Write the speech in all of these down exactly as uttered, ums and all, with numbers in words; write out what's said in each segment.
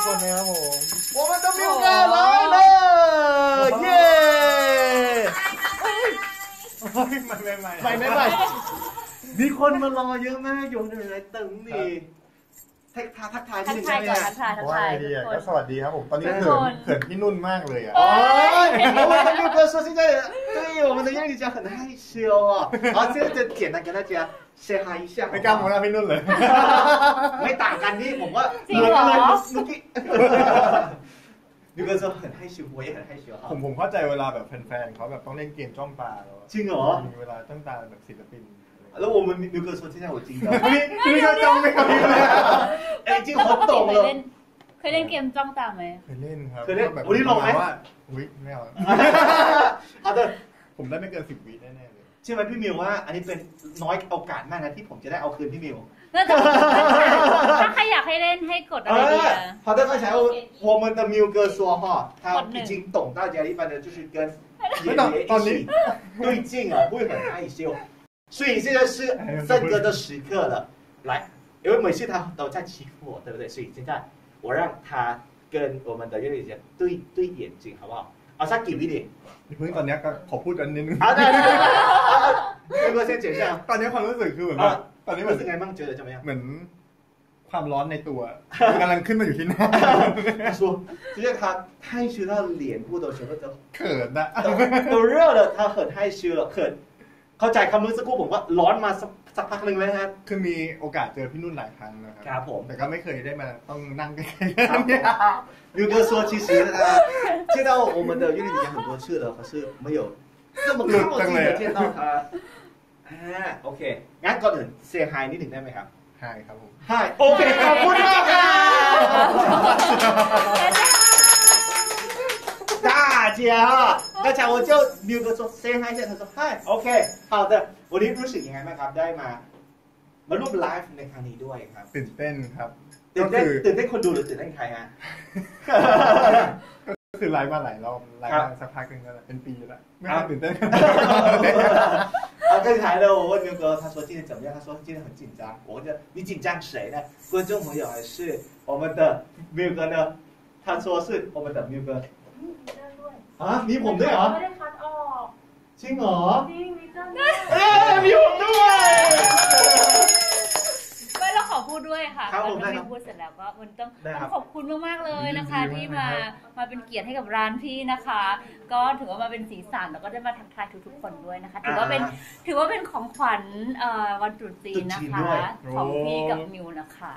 คนนะครับผม我们的มิว哥来了เย้ไม่ไม่ไม่ไม่ไม่ไม่ไม่มีคนมารอเยอะมากอยู่ในไหนตึงดีทักทายทักทายที่หนึ่งใช่ไหมทักทายทักทายทุกคนก็สวัสดีครับผมตอนนี้เขินเขินพี่นุ่นมากเลยอ่ะโอ้ย我们的มิว哥说现在对我们的英语讲很害羞啊好现在就简单跟大家say hi 一下ไม่กล้ามองหน้าพี่นุ่นเลยไม่ต่างกันนี่ผมว่าเหมือนกันเลยเมื่อกี้มิว哥说很害羞我也很害羞ผมผมเข้าใจเวลาแบบแฟนๆเขาแบบต้องเล่นเกมจ้องตาจริงเหรอมีเวลาจ้องตาแบบศิลปินแล้ว我们มิว哥说现在我จริงจังพี่พี่ก็จ้องไม่ครับพี่เอ้จริงผมตรงเลยเคยเล่นเกมจ้องตาไหมเคยเล่นครับเคยเล่นวันนี้ลงไหมว่าอุ้ยไม่เอาเอาเถอะผมได้ไม่เกินสิบวิแน่ๆเลยใช่ไหมพี่มิวว่าอันนี้เป็นน้อยโอกาสมากนะที่ผมจะได้เอาคืนพี่มิวถ้าใครอยากให้เล่นให้กดอะไรดีอ่ะ好的刚才我们的มิว哥说哈他已经懂大家一般的就是跟演员一起对镜啊会很害羞所以现在是森哥的时刻了来因为每次他都在欺负我对不对所以现在我让他跟我们的乐队姐对对眼睛好不好เอาสักกี่วิดีเพิ่งตอนนี้ก็ขอพูดกันนิดนึงอ่าได้ได้พี่哥先讲一下ตอนนี้ความรู้สึกคือเหมือนแบบตอนนี้เหมือนยังไงบ้างเจอจะไหมเหมือนความร้อนในตัวกำลังขึ้นมาอยู่ที่หน้า他说就是他害羞到脸部的时候都เขินอะ都热了他很害羞了เขินเข้าใจคำเมื่อสักครู่ผมว่าร้อนมาสักพักหนึ่งเลยครับคือมีโอกาสเจอพี่นุ่นหลายครั้งนะครับครับผมแต่ก็ไม่เคยได้มาต้องนั่งใกล้ๆมิว哥说其实他见到我们的乐队姐姐很多次了可是没有这么靠近的见到他อ่าโอเคงั้นก่อนอื่นเซฮายนิดหนึ่งได้ไหมครับฮายครับผมฮายโอเคขอบคุณมากครับ大家刚才我就มิว哥说 say hi เสร็จ他说 hi โอเค好的วันนี้รู้สึกยังไงบ้างครับได้มามาร่วมไลฟ์ในครั้งนี้ด้วยครับตื่นเต้นครับตื่นเต้นตื่นเต้นคนดูหรือตื่นเต้นใครฮะก็คือไลฟ์มาหลายรอบไลฟ์มาสักพักนึงแล้วเป็นปีแล้วไม่ค่อยตื่นเต้น啊，刚才呢，我问牛哥，他说今天怎么样？他说今天很紧张。我问你紧张谁呢？观众朋友还是我们的牛哥呢？他说是我们的牛哥。啊，มีผมด้วยเหรอไม่ได้คัดออกจริงเหรอจริงมีเจ้าด้วยเอ้ยมีผมด้วยไม่เราขอพูดด้วยค่ะตอนที่พูดเสร็จแล้วก็มันต้องต้องขอบคุณมากๆเลยนะคะที่มามาเป็นเกียรติให้กับร้านพี่นะคะก็ถือว่ามาเป็นสีสันแล้วก็ได้มาทักทายทุกๆคนด้วยนะคะถือว่าเป็นถือว่าเป็นของขวัญวันตรุษจีนนะคะของพี่กับมิวนะคะ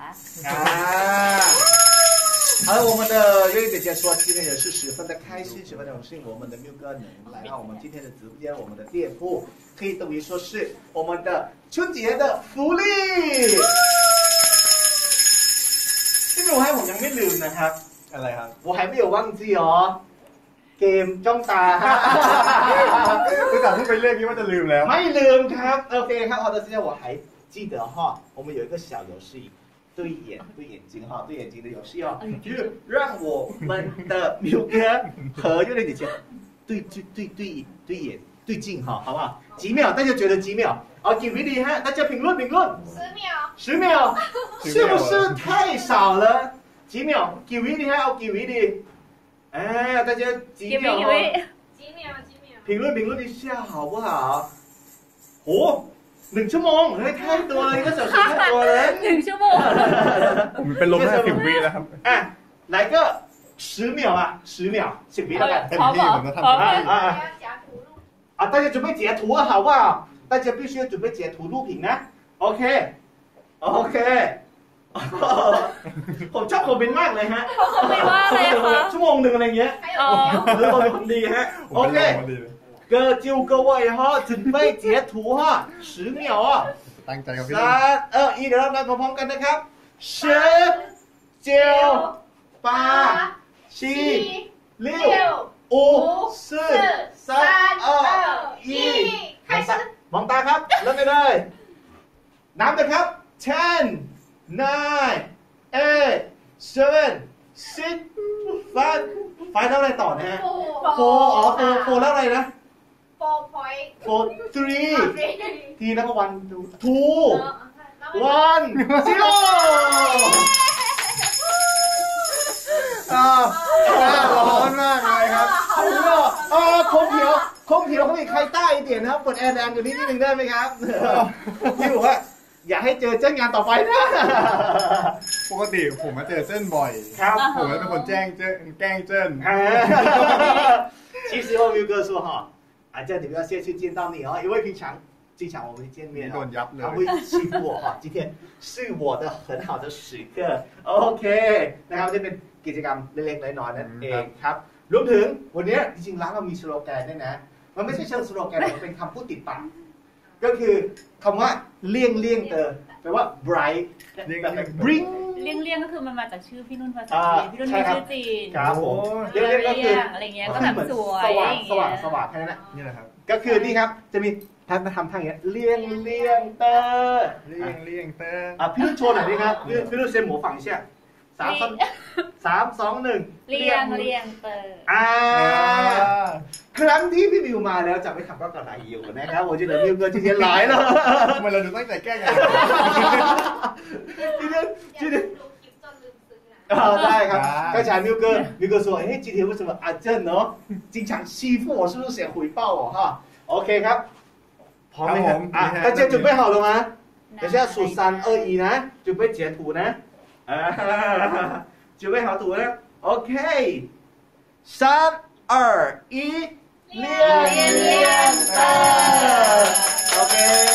好了，我们的月月姐姐说，今天也是十分的开心，十分的荣幸，我们的缪哥能来到我们今天的直播间，我们的店铺可以等于说是我们的春节的福利。ที่มิวให้ผมยังไม่ลืมนะครับอะไรครับ我还没有忘记哦เกมจ้องตาคือแต่พูดไปเรื่องนี้ว่าจะลืมแล้วไม่ลืมครับโอเคครับ好的现在我还记得哈我们有一个小游戏对眼对眼睛哈对眼睛的游戏哦就是让我们的มิว哥和月亮姐姐对对对对对眼对镜哈好不好几秒大家觉得几秒好几วิดีฮะ大家评论评论十秒十秒是不是太少了几秒几วิดีฮะเอากี่วิดี哎大家几秒几秒几秒评论评论一下好不好โหหนึ่งชั่วโมงเฮ้ย太多了一个小时太多了หนึ่งชั่วโมงผมเป็นลมแค่สิบวิแล้วครับอ่ะ来个十秒啊十秒สิบวิแล้วกันเต็มที่ผมจะทำได้อ่ะ啊大家准备截图好不好大家必须要准备截图录屏นะโอเคโอเคผมชอบคอมเมนต์มากเลยฮะคอมเมนต์ว่าอะไรคะชั่วโมงหนึ่งอะไรเงี้ยหรือเราเป็นคนดีฮะโอเคก็จิว各位哈准备截图哈十秒啊ตั้งใจครับพี่สามเอออีเดี๋ยวเรานับพร้อมกันนะครับ十九八七六五四三二一开始มองตาครับเริ่มไปเลยนับเลยครับten nine eight seven six five five แล้วอะไรต่อนะฮะ four อ๋อ four four แล้วอะไรนะ four point four three ทีแล้วก็ one two one zero ทีเราก็มีใครใต้เดียนะครับเปิดแอร์แรงอยู่นิดนึงได้ไหมครับพี่บอกว่าอย่าให้เจอเจ้างานต่อไปนะปกติผมมาเจอเจิ้นบ่อยครับผมเป็นคนแจ้งเจิ้นแกล้งเจิ้น其实我刘哥说哈啊这你不要先去见到你哦因为平常经常我们见面他会欺负我哈今天是我的很好的时刻 โอเคนะครับจะเป็นกิจกรรมเล็กๆน้อยๆนั่นเองครับรวมถึงวันนี้จริงๆร้านเรามีสโลแกนด้วยนะมันไม่ใช่เชิงสโลแกนมันเป็นคำพูดติดปากก็คือคำว่าเลี่ยงเลี่ยงเตอแปลว่า bright bring เลี่ยงเลี่ยงก็คือมันมาจากชื่อพี่นุ่นภาษาจีนพี่นุ่นมีชื่อจีนครับผมเลี่ยงเลี่ยงอะไรเงี้ยก็แบบสวยสว่างสว่างสว่างแค่นั้นแหละนี่แหละครับก็คือนี่ครับจะมีท่านมาทำทางอย่างเงี้ยเลี่ยงเลี่ยงเตอเลี่ยงเลี่ยงเตออ่ะพี่นุ่นโชว์หน่อยดิครับพี่พี่นุ่นเซนหมูฝั่งเชี่ยสามสามสองหนึ่งเลี่ยงเลี่ยงเตออ่าครั้งที่พี่มิวมาแล้วจะไม่ทำก็กระไรอยู่นะครับ我觉得มิว哥今天来了ทำไมเราดูตั้งใจแก้กัน今天今天啊ได้ครับ刚才มิว哥มิว哥说哎今天为什么阿正呢经常欺负我是不是想回报我哈OK ครับพร้อมไหมครับอ่ะ大家准备好了吗等下数三二一นะ准备截图นะ准备好图了 OK 三二一เลี่ยงเลี่ยงเตอโอเค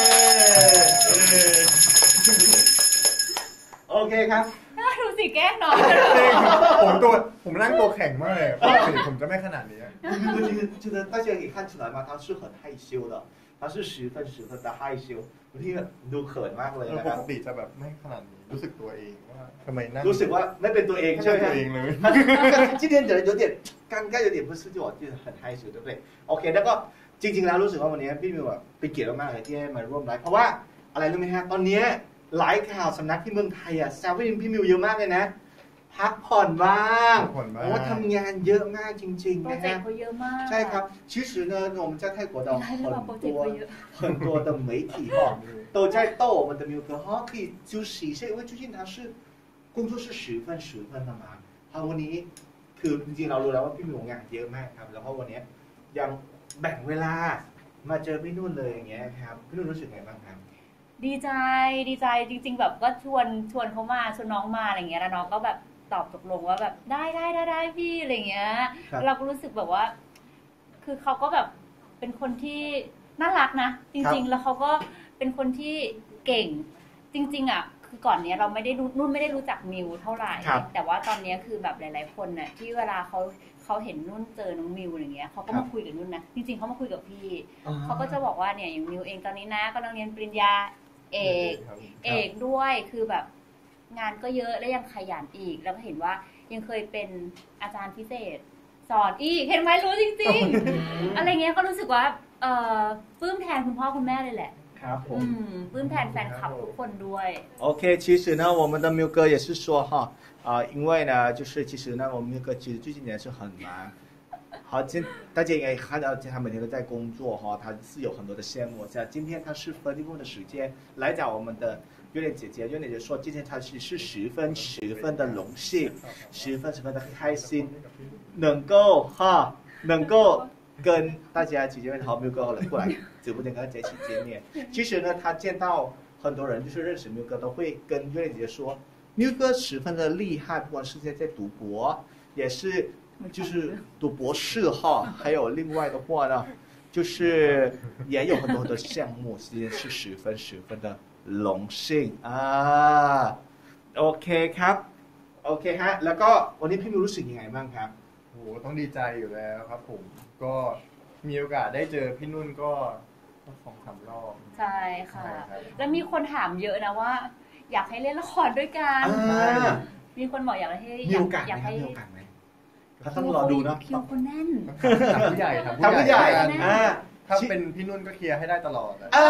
โอเคครับดูสิแก้น้องผมตัวผมนั่งตัวแข็งมากเลยปกติผมจะไม่ขนาดนี้觉得大家可以看出来吗他是很害羞的他是十分十分的害羞บางทีดูเขินมากเลยนะครับปกติจะแบบไม่ขนาดนี้รู้สึกตัวเองว่าทำไมนั่งรู้สึกว่าไม่เป็นตัวเองใช่ไหมตัวเองเลย今天觉得有点刚刚有点不是就我就是很害羞对不对โอเคแล้วก็จริงๆแล้วรู้สึกว่าวันนี้พี่มิวแบบเป็นเกียรติมากเลยที่ได้มาร่วมไลฟ์เพราะว่าอะไรรู้ไหมฮะตอนนี้ไลฟ์ข่าวสำนักที่เมืองไทยอ่ะแซวพี่มิวเยอะมากเลยนะพักผ่อนบ้างโอ้ทำงานเยอะมากจริงๆนะฮะใช่ครับ其实呢我们在泰国的很多很多的媒体哈都在逗我们的มิว哥哈可以休息一下因为最近他是工作是十分十分的忙他วันนี้คือจริงๆเรารู้แล้วว่าพี่มิวงานเยอะมากครับแล้วก็วันนี้ยังแบ่งเวลามาเจอพี่นุ่นเลยอย่างเงี้ยครับพี่นุ่นรู้สึกไงบ้างครับดีใจดีใจจริงๆแบบก็ชวนชวนเขามาชวนน้องมาอะไรเงี้ยแล้วน้องก็แบบตอบตกลงว่าแบบได้ได้ได้ได้พี่อะไรเงี้ยเราก็รู้สึกแบบว่าคือเขาก็แบบเป็นคนที่น่ารักนะจริงๆแล้วเขาก็เป็นคนที่เก่งจริงๆอ่ะคือก่อนเนี้ยเราไม่ได้นุ่นไม่ได้รู้จักมิวเท่าไหร่แต่ว่าตอนนี้คือแบบหลายๆคนน่ะที่เวลาเขาเขาเห็นนุ่นเจอน้องมิวอย่างเงี้ยเขาก็มาคุยกับนุ่นนะจริงๆเขามาคุยกับพี่เขาก็จะบอกว่าเนี่ยอย่างมิวเองตอนนี้นะกำลังเรียนปริญญาเอกเอกด้วยคือแบบงานก็เยอะและยังขยันอีกแล้วก็เห็นว่ายังเคยเป็นอาจารย์พิเศษสอนอีกเห็นไหมรู้จริงๆอะไรเงี้ยก็รู้สึกว่าเออปลื้มแทนคุณพ่อคุณแม่เลยแหละครับผมปลื้มแทนแฟนคลับทุกคนด้วยโอเค其实呢我们的มิว哥也是说哈啊因为呢就是其实呢我们มิว哥其实最近也是很忙好，今大家应该看到他每天都在工作哈，他是有很多的项目。像今天他是分一部分的时间来找我们的月亮姐姐，月亮姐姐说今天他是是十分十分的荣幸，十分十分的开心，能够哈能够跟大家姐姐们好 Miu 哥过来直播间跟大家一起见面。其实呢，他见到很多人就是认识 Miu 哥都会跟月亮姐姐说 ，Miu 哥十分的厉害，不管是在在赌博，也是。就是读博士哈，还有另外的话呢，就是也有很多很多项目，今天是十分十分的荣幸啊。โอเคครับโอเคฮะแล้วก็วันนี้พี่มิวรู้สึกยังไงบ้างครับโหต้องดีใจอยู่แล้วครับผมก็มีโอกาสได้เจอพี่นุ่นก็สองสามรอบใช่ค่ะแล้วมีคนถามเยอะนะว่าอยากให้เล่นละครด้วยกันมีคนบอกอยากให้มีโอกาสไหมครับมีโอกาสไหมถ้าต้องรอดูนะคิวคนแน่นถามผู้ใหญ่ถามผู้ใหญ่ถ้าเป็นพี่นุ่นก็เคลียร์ให้ได้ตลอด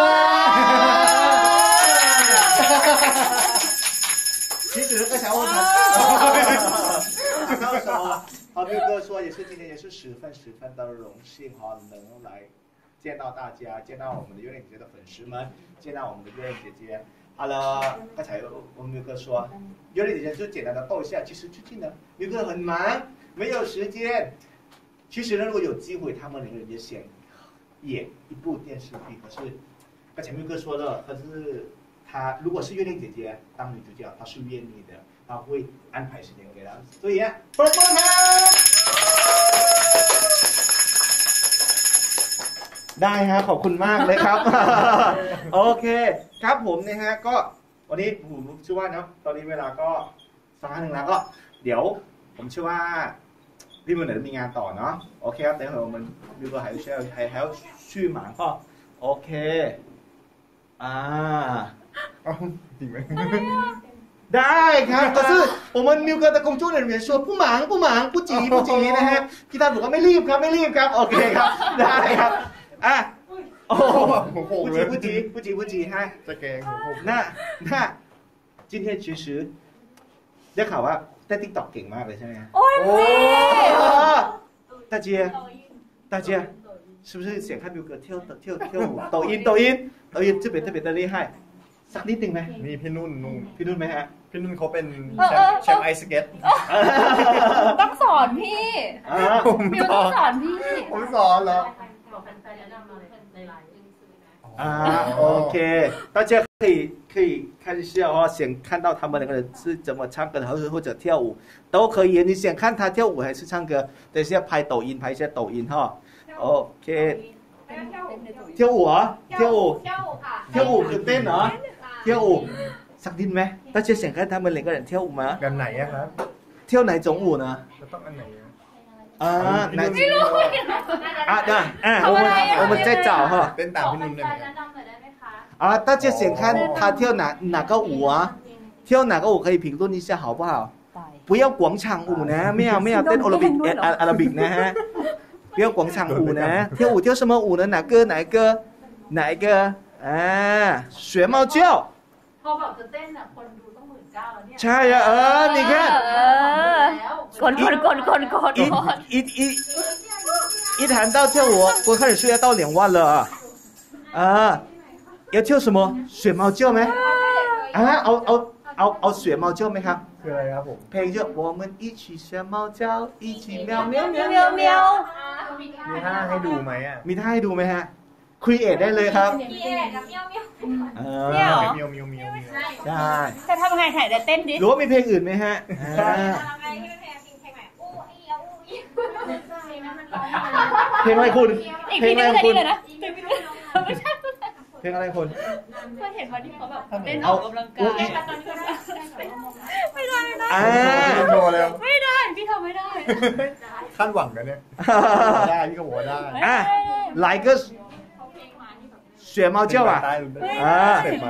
其实刚才我们到时候好Miu哥说也是今天也是十分十分的荣幸哈能来见到大家见到我们的月亮姐姐的粉丝们见到我们的月亮姐姐好了刚才我们Miu哥说月亮姐姐就简单的报一下其实最近呢Miu哥很忙没有时间其实呢如果有机会他们两个人也想演一部电视剧，可是刚才缪哥说了，可是他如果是月亮姐姐当女主角，她是愿意的，她会安排时间给她，所以啊，ปรบมือครับได้ฮะขอบคุณมากเลยครับ โอเคครับผมนะฮะก็วันนี้ผมเชื่อว่านะตอนนี้เวลาก็สักพักหนึ่งแล้วก็เดี๋ยวผมเชื่อว่าพี่มันเดี๋ยวมีงานต่อเนาะโอเคครับแต่เรามันมี個還需要還還要去忙ก็โอเคอ่าเอ้าจริงไหมได้ครับ可是我们มิว哥的工作人员说不忙不忙不急不急นะฮะพี่ท่านบอกว่าไม่รีบครับไม่รีบครับโอเคครับได้ครับอ่ะโอ้不急不急不急不急ฮะจะแกงของผม那那今天其实ได้ข่าวว่าเต้นติ๊กต็อกเก่งมากเลยใช่ไหมฮะโอ้ยจริง大姐大姐是不是想看มิว哥跳跳跳舞抖音抖音抖音特别特别的厉害สักนิดนึงไหมนี่พี่นุ่นนุ่นพี่นุ่นไหมฮะพี่นุ่นเขาเป็นเออแชเอมอป์แชมป์ไอสเก็ตต้องสอนพี่อ่ามิวต้องสอนพี่ผมสอนแล้ว啊，OK，大家可以可以看一下哦，想看到他们两个人是怎么唱歌的，或者或者跳舞都可以。你想看他跳舞还是唱歌？等一下拍抖音，拍一下抖音哈。OK，跳舞啊，跳舞， 跳舞ค่ะ跳舞คือเต้นเหรอ跳舞สักนิดไหม大家想看他们两个人跳舞吗？ แบบไหนอะครับ跳哪种舞呢？ จะต้องอันไหนอะ啊，哪？ ไม่รู้啊，对啊，我们我们再找哈。 เต้นตามพี่นุ่นได้ไหมแนะนำหน่อยได้ไหมคะ啊，大家想看他跳哪哪个舞啊？跳哪个舞可以评论一下好不好？ ไป不要广场舞呢，没有没有เต้นโอลิมปิกอาอาราบิกนะฮะ不要广场舞呢，跳舞跳什么舞呢？哪个哪一个哪一个啊？学猫叫。 พอแบบจะเต้นอ่ะคนดูต้องหมื่นเก้าแล้วเนี่ยใช่อะเออนี่แค่เออกดกดกดกดกด一一一一谈到跳舞，观看人数要到两万了啊！啊，要跳什么？学猫叫ไหมอ่าเอาเอาเอาเอา学猫叫ไหมครับคืออะไรครับผมเพลงชื่อ我们一起学猫叫一起喵喵喵เมียวเมียวมีท่าให้ดูไหมอะมีท่าให้ดูไหมฮะครีเอทได้เลยครับพี่เอกกับเมียวเมียวเอเนี่ยอเหรอเมียวเมียวเมียวเมียวใช่จะทำไงถ่ายได้เต้นดิหรือว่ามีเพลงอื่นไหมฮะอ่าทำไงที่เป็นเพลงเพลงใหม่อู้อีอู้อีเพลงนั้นมันร้องเพลงอะไรคุณอีกเพลทีงนึอะงไรก็คุดีณเลยนะไม่ใช่เพลงอะไรคุณเคยเห็นวันที่เขาแบบเต้นออกกำลังกายไม่ได้ไม่ได้อ่าพี่โชว์แล้วไม่ได้พี่ทำไม่ได้คาดหวังนะเนี่ยได้พี่ก็บอกว่าได้อ่ะ来个学猫叫啊ได้อ่าเสร็จมา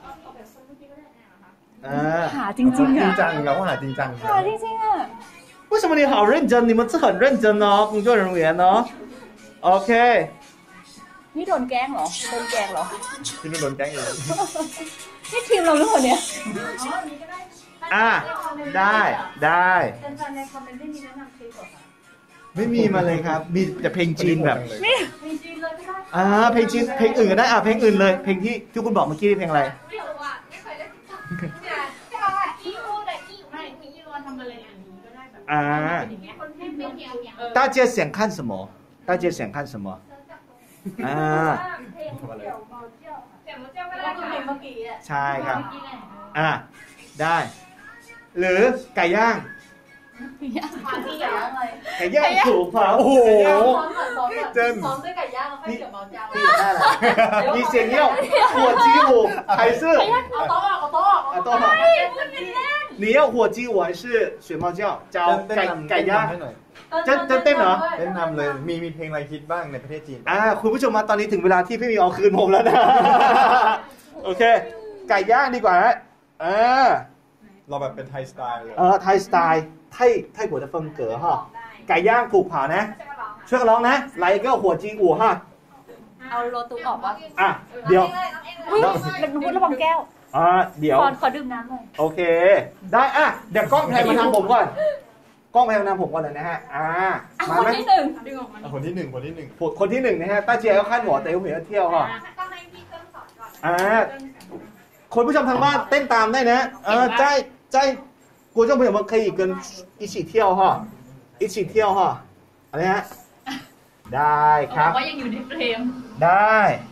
อ่าหาจริงจริงจริอ่ะงจังเราก็หาจริงจังหาจริงๆอ่ะ为什么你好认真？你们是很认真哦，工作人员哦。OK， นี่โดนแกล้งเหรอโดนแกล้งเหรอพี่นุ่นโดนแกล้งอยู่นี่ทีมเราหรือเปล่าเนี่ยอ่ะได้ได้เป็นแฟนในคอมเมนต์ได้มีแนะนำคลิปเหรอคะไม่มีมาเลยครับ มีแต่เพลงจีนแบบนี่มีจีนเลยก็ได้อ่าเพลงจีนเพลงอื่นก็ได้อ่ะเพลงอื่นเลย เพลงที่ที่คุณบอกเมื่อกี้เพลงอะไรไม่รู้อ่ะไม่เคยเล่นติ๊กต็อกเนี่ยใช่ป่ะอีอู้แต่อีไม่มีอีรวนทำอะไรอย่างนี้ก็ได้แบบอ่าอย่างเงี้ยคนที่เป็นเพียงอย่างเออ大家想看什么？大家想看什么？อ่าเพลงเดี่ยวเมาเจ้าเดี่ยวเมาเจ้าก็ได้เพลงเมื่อกี้อ่ะใช่ครับ อ่ะได้ หรือไก่ย่างมาที่อย่างไรไก่ย่างถูกเผาโอ้โหซ้อมก่อนซ้อมก่อนเจิ้นซ้อมด้วยไก่ย่างแล้วค่อยเดี่ยวเมาเจ้าพี่ได้แล้ว你想要火鸡舞还是เอาโต๊ะออกเอาโต๊ะออก啊多好你要火鸡舞还是水猫叫叫เต้นไก่นำไก่เต้นย่างนำให้หน่อยจะจะเต้นเหรอเต้นนำเลย มีมีเพลงอะไรฮิตบ้างในประเทศจีนอ่าคุณผู้ชมมาตอนนี้ถึงเวลาที่พี่มีเอาคืนผมแล้วนะ โอเค ไก่ย่างดีกว่าฮะอ่าเราแบบเป็นไทยสไตล์เลยเออไทยสไตล์ไทยไทยหัวจะเฟิงเก๋อฮะไก่ย่างถูกเผานะ ช่วยกันร้องนะไลเกอร์หัวจีอูฮะเอาโลตุออกวะอ่ะเดี๋ยวอุ้ยมันรู้ระวังแก้วอ่าเดี๋ยวขอขอดื่มน้ำหน่อยโอเค ได้อ่ะเดี๋ยวกล้องแพนมาทางผมก่อนกล้องแพนมาทางผมก่อนเลยนะฮะอ่าอ่ะมาคนไหมที่หนึ่งอ่ะคนที่หนึ่งคนที่หนึ่งคนที่หนึ่งนะฮะต้าเจียก็ขั้นหมอเต๋อเหวี่ยงเที่ยวฮะต้องให้พี่เครื่องสอนก่อนอ่าคนผู้ชมทางบ้านเต้นตามได้นะเออใจใจ观众朋友们可以跟一起跳哈一起跳哈อะไรฮะได้ครับก็ยังอยู่ในเฟรมได้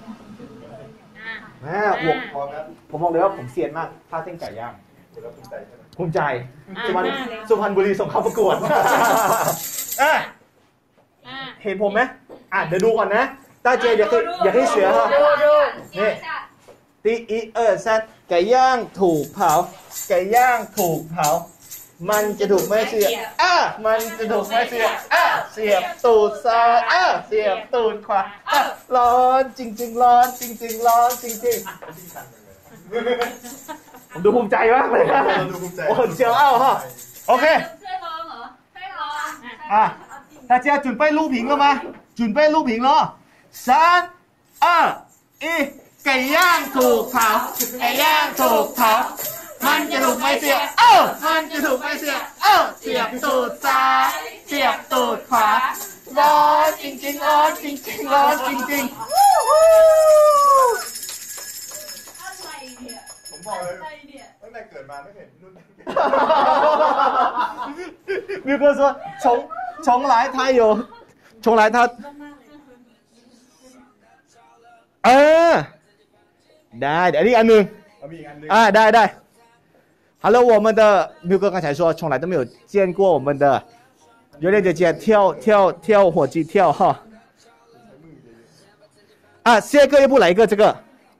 อ่าแม่ผมผมบอกเลยว่าผมเซียนมากท่าเต้นไก่ย่างภูมิใจสุพรรณสุพรรณบุรีส่งเข้าประกวดอ่ะเห็นผมไหมอ่ะเดี๋ยวดูก่อนนะ大家也可以也可以学哈นี่第一二三ไก่ย่างถูกเผาไก่ย่างถูกเผามันจะถูกไม่เสียบอ่ะมันจะถูกไม่เสียบอ่ะเสียบตูดซ้ายอ่ะเสียบตูดขวาอ่ะร้อนจริงๆร้อนจริงๆร้อนจริงๆผมดูภูมิใจมากเลยนะโอ้โหเจียวอ้าวฮะโอเคช่วยร้องเหรอช่วยร้องอ่ะ大家准备录屏了吗准备录屏了三二一ไก่ย่างถูกเผาไก่ย่างถูกเผามันจะถูกไม่เสียบเอ้ามันจะถูกไม่เสียบเอ้าเสียบตูดซ้ายเสียบตูดขวาร้อนจริงๆร้อนจริงๆร้อนจริงๆอะไรเนี่ยผมบอกเลยตั้งแต่เกิดมาไม่เห็นนุ่นมิว哥说从从来他有从来他เออได้เดี๋ยวนี้อันหนึ่งอ่าได้ได้好了我们的มิว哥刚才说从来都没有见过我们的有点姐姐跳跳跳火鸡跳哈啊下个要不来一个这个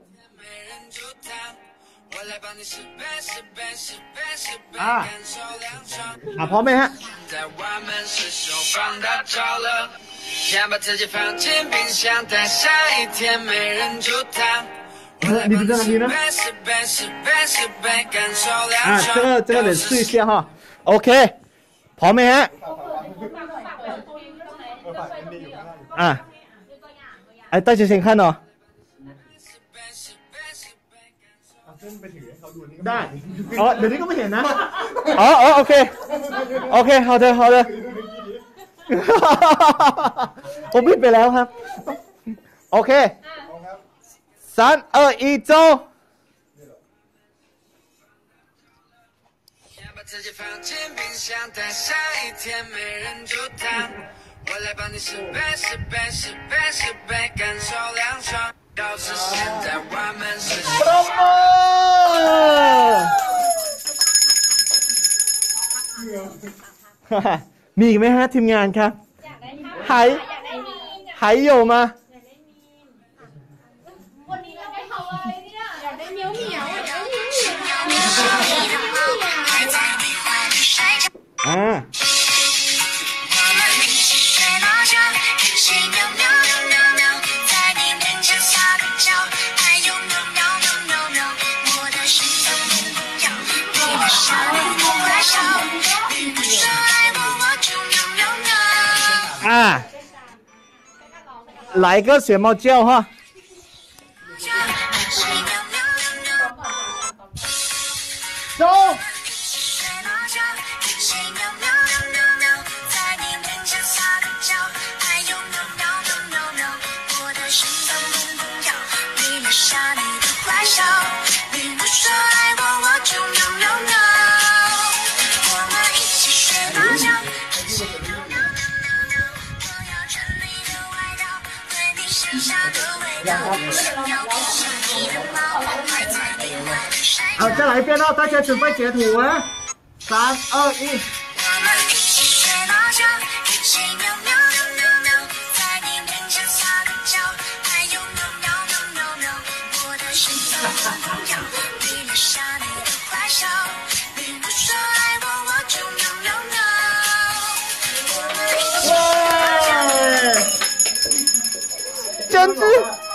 อ่ะอ่ะพร้อมไหมฮะ先把自己放进冰箱，待下一天没人煮汤。你在哪里呢？啊，这个这个得试一下哈。OK， พร้อมไหมฮะอ่ะไอ้大家先看哦。ได้อ๋อเดี๋ยวนี้ก็ไม่เห็นนะอ๋ออ๋อโอเคโอเค好的好的ผมผิดไปแล้วครับโอเคสาม二一走把自己放进冰箱待下一天没人煮汤我来帮你十倍十倍十倍十倍感受凉爽要是现在我们是มีอีกไหมฮะทีมงานครับหายหายโยมาวันนี้เราได้ทำอะไรเนี่ยอยากได้เหมียวเหมียวอยากได้เหมียวเหมียวอ่า啊，来个学猫叫哈。走。好，再来一遍哦，大家准备截图啊！三二一。真是，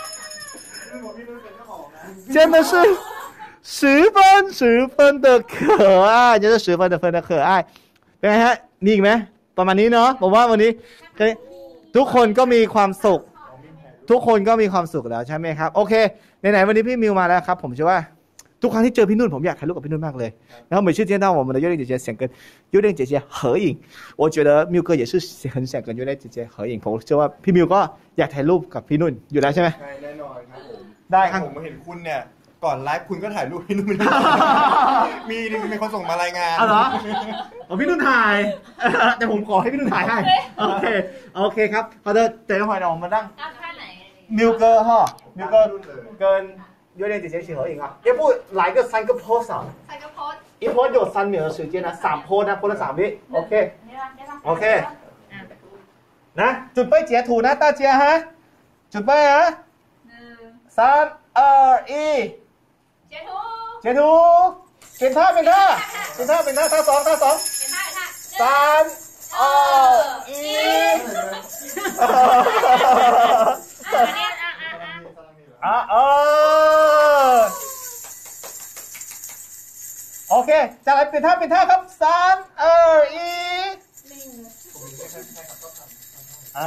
真的是十分十分的可爱，真是十分的分的可爱เป็นไงฮะมีอีกไหมประมาณนี้เนาะผมว่าวันนี้ทุกคนก็มีความสุขทุกคนก็มีความสุขแล้วใช่ไหมครับโอเคไหนๆวันนี้พี่มิวมาแล้วครับผมเชื่อว่าทุกครั้งที่เจอพี่นุ่นผมอยากถ่ายรูปกับพี่นุ่นมากเลย然后每次见到我们的优恋姐姐想跟优恋姐姐合影我觉得มิว哥也是很想跟优恋姐姐合影ผมเชื่อว่าพี่มิวก็อยากถ่ายรูปกับพี่นุ่นอยู่แล้วใช่ไหมแน่นอนครับผมได้ครับผมเห็นคุณเนี่ยก่อนไลฟ์คุณก็ถ่ายรูปพี่นุ่นมีมีคนส่งมารายงานอ๋อเหรออ๋อพี่นุ่นถ่ายแต่ผมขอให้พี่นุ่นถ่ายให้โอเคโอเคครับ好的等一会儿呢我们让มิวเกอร์哈มิวเกอร์跟月亮姐姐一起合影啊要不来个三个 pose 啊三个 pose 一 pose 有三秒的时间นะสาม pose นะ pose ละสามวิโอเคโอเคนะจุดไปเจียถูนะตาเจียฮะจุดไปฮะสาม二一截图截图เป็นท่าเป็นท่าเป็นท่าเป็นท่าท่าสองท่าสองสาม二一อ่ะเออโอเคจากนั้นเป็นท่าเป็นท่าครับสาม二一อ่า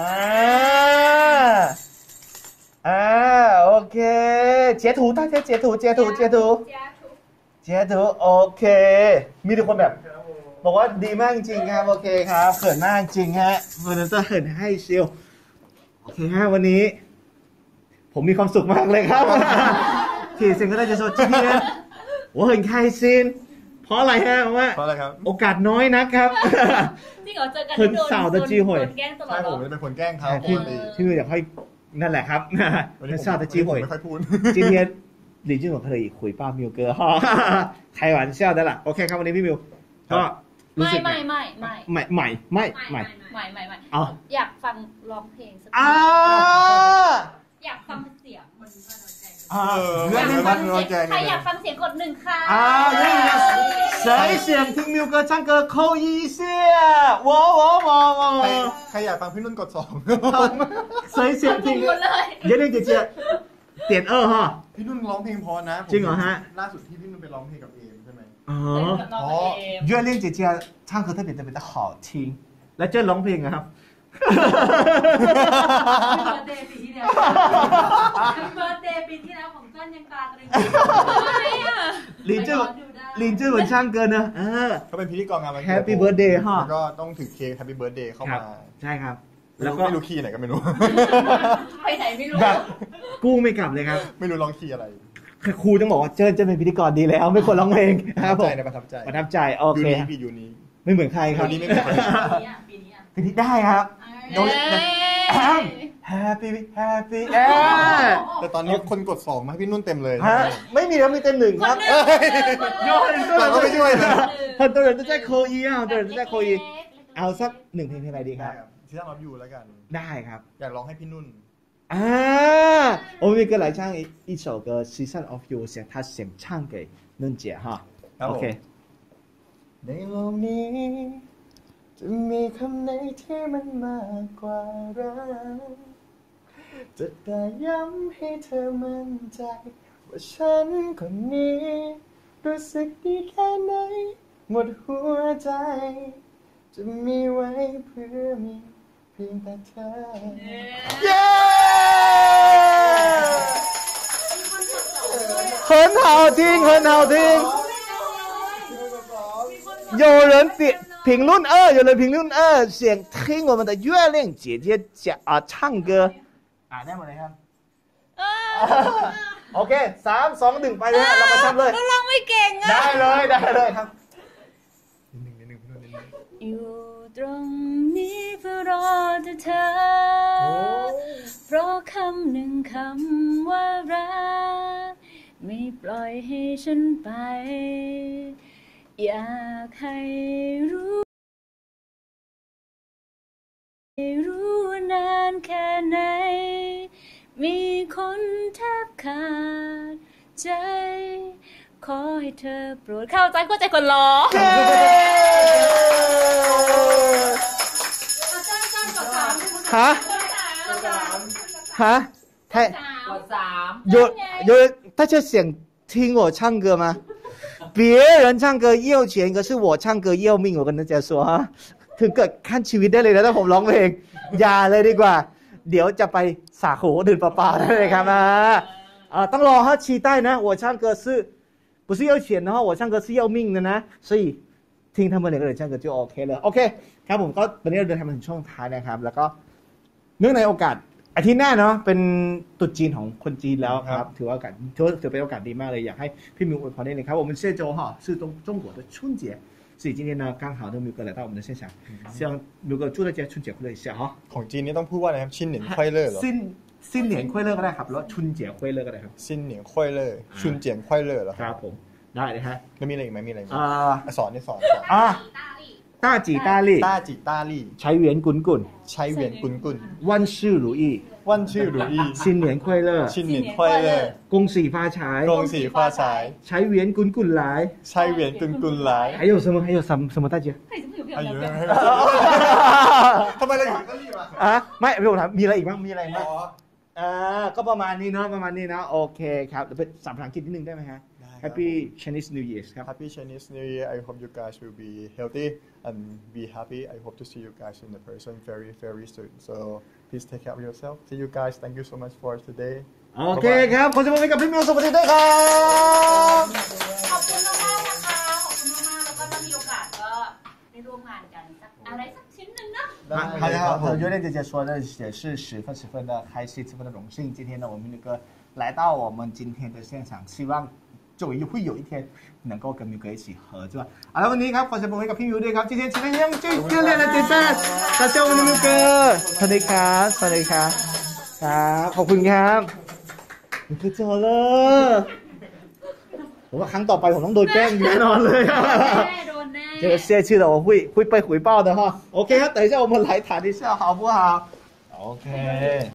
อ่าโอเค截图大家截图截图截图截图โอเคมีทุกคนแบบบอกว่าดีมากจริงครับโอเคครับเขินมากจริงฮะวันนั้นจะเขินให้ชิลโอเคฮะวันนี้ผมมีความสุขมากเลยครับที่สิ่งที่ได้จะโชว์ที่นี่我很开心เพราะอะไรฮะว่าเพราะอะไรครับโอกาสน้อยนะครับจริงเหรอเจอกันคนสาวจะจี้หวยแกล้งตลอดใช่ผมเป็นคนแกล้งเขาที่ที่อยากให้นั่นแหละครับคนสาวจะจี้หวยไม่ค่อยพูด今天李俊我可以回报มิวเกอร์开玩笑的啦โอเคครับวันนี้พี่มิวก็ไม่ไม่ไม่ไม่ไม่ไม่ไม่ไม่ไม่ไม่ไม่อยากฟังร้องเพลงสักอยากฟังเสียงมันเออเรื่องนี้มันร้อนใจใครอยากฟังเสียงกดหนึ่งค่ะอ่า谁想听มิวเกอร์唱歌扣一下我我我我ใครอยากฟังพี่นุ่นกดสอง谁想听เย็นๆเจ๊เตียนเออฮะพี่นุ่นร้องเพลงพอนะจริงเหรอฮะล่าสุดที่พี่นุ่นไปร้องเพลงกับเอมใช่ไหมอ๋อ月亮姐姐唱歌特别特别的好听แล้วเจ้ร้องเพลงครับเบิร์ดเดย์ปีที่แล้วเบิร์ดเดย์ปีที่แล้วของเจ้นยังกลางเลยลินจื้อลินจื้อเหมือนช่างเกินนะเออเขาเป็นพิธีกรงานวันเกิด Happy Birthday ฮะแล้วก็ต้องถือเค้ก Happy Birthday เข้ามาใช่ครับแล้วก็ไม่รู้คีย์ไหนก็ไม่รู้ไปไหนไม่รู้แบบกู้ไม่กลับเลยครับไม่รู้ร้องคีย์อะไรครูต้องบอกว่าเจิ้นจะเป็นพิธีกรดีแล้วไม่ควรร้องเพลงครับผมประทับใจประทับใจโอเคปียูนี้ไม่เหมือนใครครับปีนี้ไม่เหมือนใครปีนี้ปีนี้ได้ครับHappy Happy แต่ตอนนี้คนกดสองมาพี่นุ่นเต็มเลยไม่มีแล้วมีเต็มหนึ่งครับโยนตัวเราไม่ช่วยเลยคนตัวเรนจะได้โคอีอ่ะตัวเรนจะได้โคอีเอาสักหนึ่งเพลงเพลงอะไรดีครับที่ต้องรับอยู่แล้วกันได้ครับอยากร้องให้พี่นุ่นอ่า我们一个来唱一一首歌《Season of You》想他想唱给นุ่นเจีย哈 OK ในโลกนี้จะมีคำไหนที่มันมากกว่ารักจะได้ย้ำให้เธอมั่นใจว่าฉันคนนี้รู้สึกดีแค่ไหนหมดหัวใจจะมีไว้เพื่อมีเพียงแต่เธอเย้很好听很好听有人点评论二有人评论二想听我们的月亮姐姐讲啊唱歌อ่านได้หมดเลยครับโอเคสามสองหนึ่งไปเลยเรามาทำเลยเราร้องไม่เก่งอ่ะได้เลยได้เลยครับอยู่ตรงนี้เพื่อรอเธอเพราะคำหนึ่งคำว่ารักไม่ปล่อยให้ฉันไปอยากให้รู้รู้นานแค่ไหนมีคนแทบขาดใจขอให้เธอโปรดเข้าใจเข้าใจคนร้องฮะฮะ太有有大家想听我唱歌吗别人唱歌要钱可是我唱歌要命我跟大家说哈ถึงเกิดขั้นชีวิตได้เลยนะถ้าผมร้องเพลงอย่าเลยดีกว่าเดี๋ยวจะไปสาโหดื่นเปล่าๆได้เลยครับอ่าต้องรอฮะ期待呢我唱歌是不是要钱的话我唱歌是要命的呢所以听他们两个人唱歌就 OK 了โอเคครับผมก็วันนี้เราเดินทางมาถึงช่วงท้ายนะครับแล้วก็เนื่องในโอกาสอาทิตย์หน้าเนาะเป็นตรุษจีนของคนจีนแล้วครับถือว่าโอกาสถือถือเป็นโอกาสดีมากเลยอยากให้พี่มิวอวยพรได้เลยครับ我们这周哈是中中国的春节所以今天呢刚好都มิว哥来到我们的现场希望มิว哥祝大家春节快乐一下哈ของจีนนี่ต้องพูดว่าอะไรครับชินเหนียนควายเล่อเหรอสิ้นสิ้นเหนียนควายเล่อก็ได้ครับหรือว่าชุนเจี๋ยควายเล่อก็ได้ครับชินเหนียนควายเล่อชุนเจียนควายเล่อเหรอครับผมได้เลยฮะแล้วมีอะไรอีกไหมมีอะไรอีกไหมอ่าอ่ะสอนนี่สอนสอนอ่า大力ต้าจีต้าลี่ต้าจิต้าลี่ใช้เหวียนกุนกุนใช้เหวียนกุนกุนวันชื่อหรูอี้วันชื่อหรูอี้新年快乐ชินเหนียนควายเล่อ恭喜发财กงสีฟ้าฉาย财源滚滚来ใช้เหวียนกุนกุนหลาย还有什么还有什么什么大姐ให้จะพูดอยู่เพียงอาเดียุยวทำไมเราอยู่ก็รีบอ่ะอ่ะไม่พี่ผมถามมีอะไรอีกบ้างมีอะไรอีกอ๋บ้างออ่าก็ประมาณนี้เนาะประมาณนี้นะโอเคครับเดี๋ยวเป็นสามภาษาอังกฤษนิดนึงได้ไหมฮะ Happy Chinese New Year ครับ Happy Chinese New Year. I hope you guys will be healthy and be happy. I hope to see you guys in the person very, very soon. So please take care of yourself. See you guys. Thank you so much for today. โอเคครับขอเสียงปรบมือให้กับพี่มิวสวัสดีด้วยครับขอบคุณมากๆนะคะขอบคุณมากๆแล้วก็ถ้ามีโอกาสก็ได้ร่วมงานกันสักอะไรสักชิ้นหนึ่งนะ好的，好，有点姐姐说的也是十分十分的开心，十分的荣幸。今天呢，我们那个来到我们今天的现场，希望终于会有一天能够跟มิว哥一起合作。好了，วันนี้ครับขอเสียงปรบมือให้กับพี่มิวด้วยครับ今天今天ยัง最热烈的点赞，大家我们的มิว哥，สวัสดีครับสวัสดีครับครับขอบคุณครับมิว哥จอเลยผมว่าครั้งต่อไปผมต้องโดนแกล้งแน่นอนเลยแน่โดนแน่这个下去的我会会被回报的哈。OK，等一下我们来谈一下好不好？OK。